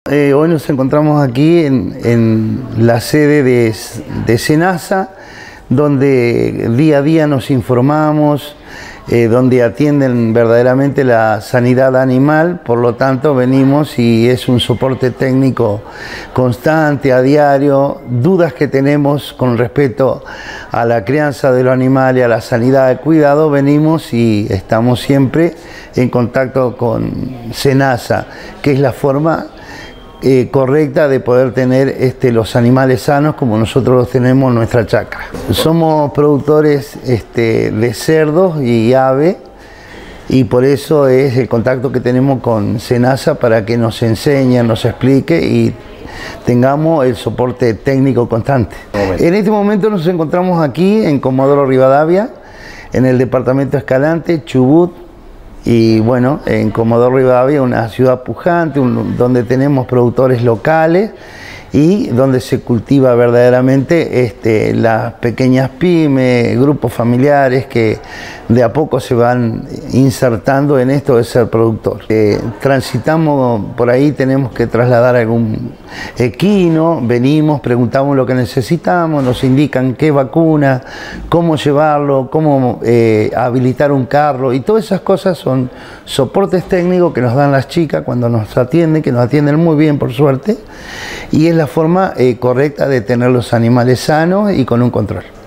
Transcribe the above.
Hoy nos encontramos aquí en la sede de SENASA, donde día a día nos informamos, donde atienden verdaderamente la sanidad animal. Por lo tanto venimos y es un soporte técnico constante, a diario. Dudas que tenemos con respecto a la crianza de los animales, a la sanidad de cuidado, venimos y estamos siempre en contacto con SENASA, que es la forma correcta de poder tener los animales sanos como nosotros los tenemos en nuestra chacra. Somos productores de cerdos y ave, y por eso es el contacto que tenemos con SENASA, para que nos enseñe, nos explique y tengamos el soporte técnico constante. En este momento nos encontramos aquí en Comodoro Rivadavia, en el departamento Escalante, Chubut. Y bueno, en Comodoro Rivadavia, una ciudad pujante, donde tenemos productores locales y donde se cultiva verdaderamente las pequeñas pymes, grupos familiares que de a poco se van insertando en esto de ser productor. Transitamos por ahí, tenemos que trasladar algún equino, venimos, preguntamos lo que necesitamos, nos indican qué vacuna, cómo llevarlo, cómo habilitar un carro, y todas esas cosas son soportes técnicos que nos dan las chicas cuando nos atienden, que nos atienden muy bien por suerte, y es la forma correcta de tener los animales sanos y con un control.